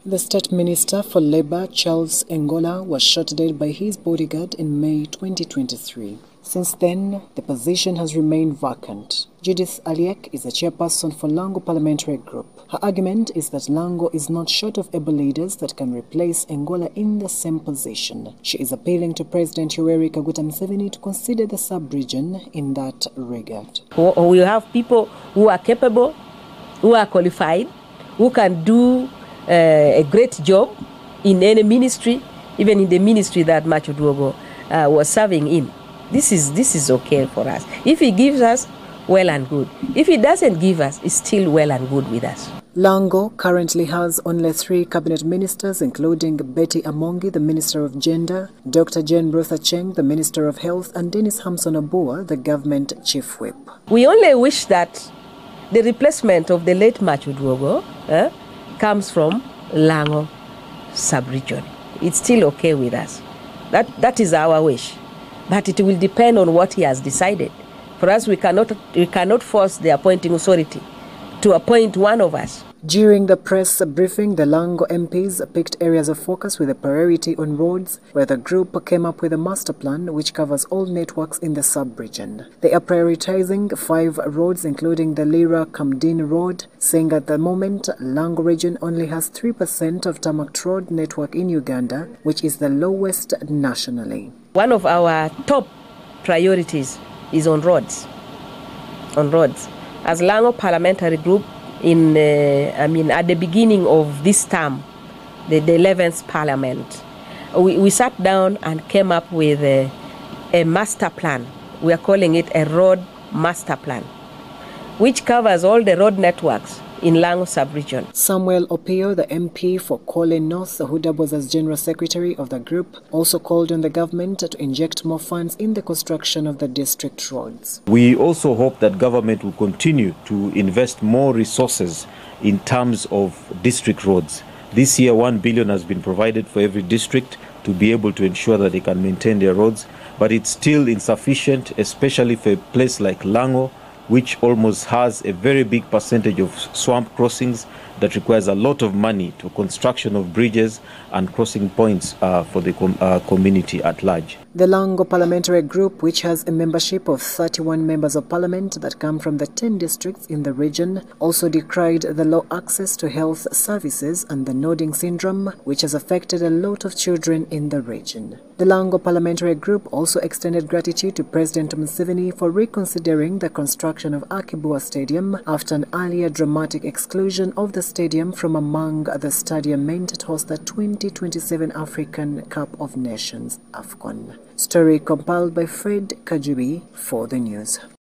The State Minister for Labour, Charles Engola, was shot dead by his bodyguard in May 2023. Since then, the position has remained vacant. Judith Aliek is the chairperson for Lango Parliamentary Group. Her argument is that Lango is not short of able leaders that can replace Engola in the same position. She is appealing to President Yoweri Kaguta Museveni to consider the sub-region in that regard. We have people who are capable, who are qualified, who can do a great job in any ministry, even in the ministry that Macho Duogo was serving in. This is okay for us. If he gives us, well and good. If he doesn't give us, it's still well and good with us. Lango currently has only 3 cabinet ministers, including Betty Amongi, the Minister of Gender, Dr. Jane Ruther Cheng, the Minister of Health, and Dennis Hamson Abua, the government chief whip. We only wish that the replacement of the late Macho Duogo comes from Lango sub-region. It's still okay with us. That is our wish. But it will depend on what he has decided. For us, we cannot force the appointing authority to appoint one of us. During the press briefing, the Lango MPs picked areas of focus with a priority on roads, where the group came up with a master plan which covers all networks in the sub-region. They are prioritizing 5 roads, including the Lira-Kamdin Road, saying at the moment, Lango region only has 3% of tarmac road network in Uganda, which is the lowest nationally. One of our top priorities is on roads. As Lango Parliamentary Group, at the beginning of this term, the 11th Parliament, we sat down and came up with a master plan. We are calling it a road master plan, which covers all the road networks in Lango sub-region. Samuel Opio, the MP for Kole North, who doubles as General Secretary of the group, also called on the government to inject more funds in the construction of the district roads. We also hope that government will continue to invest more resources in terms of district roads. This year, 1 billion has been provided for every district to be able to ensure that they can maintain their roads, but it's still insufficient, especially for a place like Lango, which almost has a very big percentage of swamp crossings that requires a lot of money to construction of bridges and crossing points for the community at large. The Lango Parliamentary Group, which has a membership of 31 members of parliament that come from the 10 districts in the region, also decried the low access to health services and the nodding syndrome, which has affected a lot of children in the region. The Lango Parliamentary Group also extended gratitude to President Museveni for reconsidering the construction of Akibua Stadium after an earlier dramatic exclusion of the stadium from among the stadium meant to host the 2027 African Cup of Nations, AFCON. Story compiled by Fred Kajubi for the news.